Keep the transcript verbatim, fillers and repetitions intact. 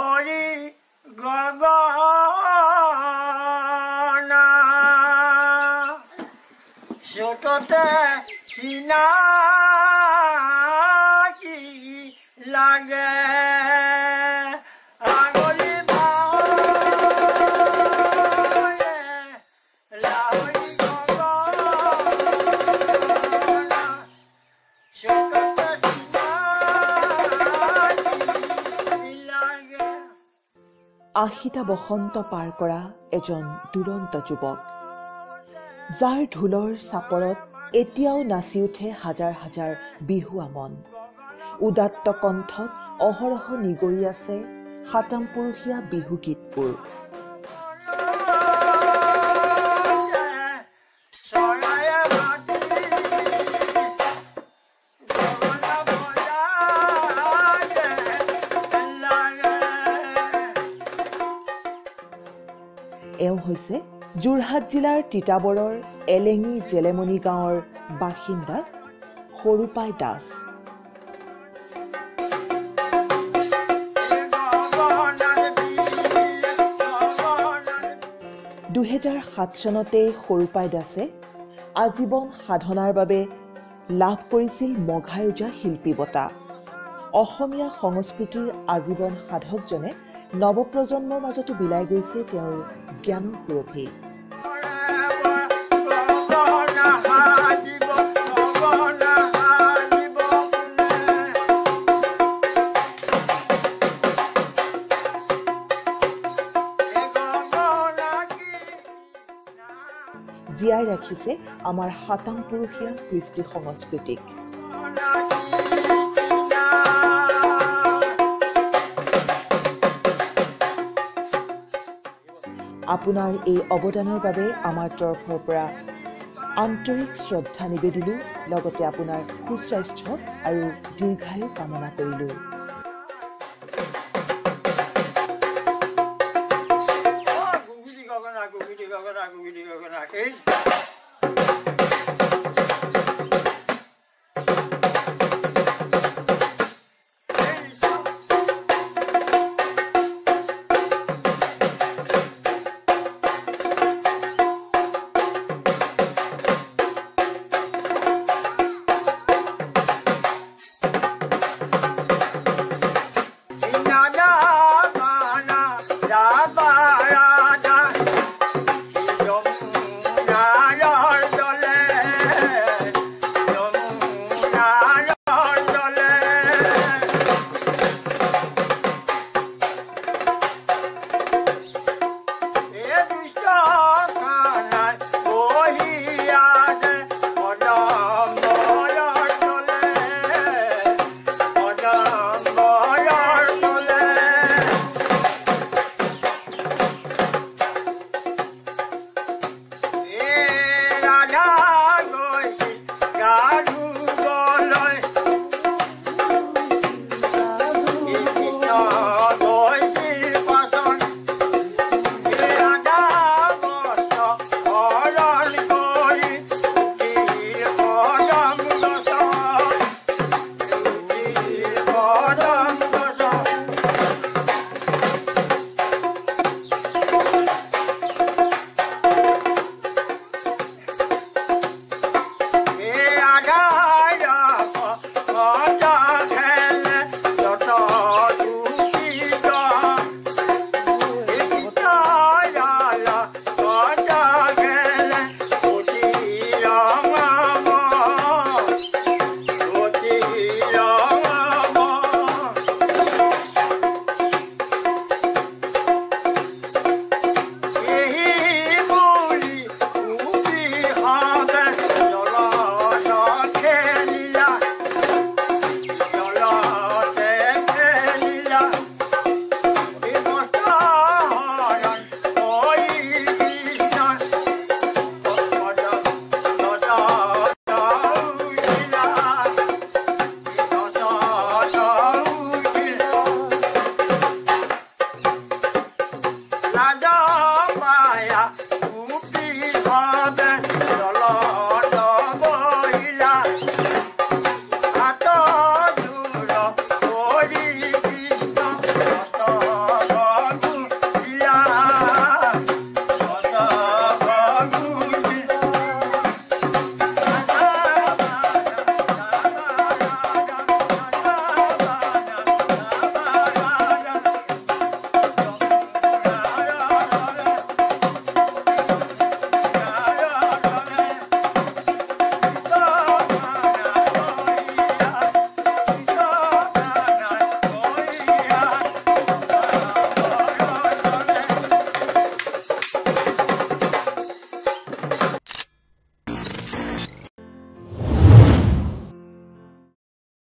লাহৰি গগনা চততে চিনাকি লাগে আঙুলি ভাৱে লাহৰি গগনা চততে চিনাকি লাগে। আশীটা বসন্ত পাৰ কৰা এজন দুৰন্ত যুৱক, যাৰ ঢোলৰ চাপৰত এতিয়াও নাচি উঠে হাজাৰ হাজাৰ বিহুৱা মন। উদাত্ত কণ্ঠত অহৰহ নিগৰি আছে সাতাম পুৰুষীয়া বিহু গীতবোৰ। এওঁ হৈছে যোৰহাট জিলাৰ তিতাবৰৰ এলেঙি জেলেমনি গাঁৱৰ বাসিন্দা হৰুপাই দাস। দুহেজাৰ সাত চনতে হৰুপাই দাসে আজীৱন সাধনাৰ বাবে লাভ কৰিছিল মঘাই ওজা শিল্পী বঁটা। অসমীয়া সংস্কৃতিৰ আজীৱন সাধকজনে নৱপ্ৰজন্মৰ মাজতো বিলাই গৈছে তেওঁৰ জ্ঞানৰ সুৰভি। জীয়াই ৰাখিছে আমাৰ সাতাম পুৰুষীয়া কৃষ্টি সংস্কৃতিক। আপোনাৰ এই অৱদানৰ বাবে আমাৰ তৰফৰ পৰা আন্তৰিক শ্ৰদ্ধা নিবেদিলোঁ, লগতে আপোনাৰ সুস্বাস্থ্য আৰু দীৰ্ঘায়ু কামনা কৰিলোঁ।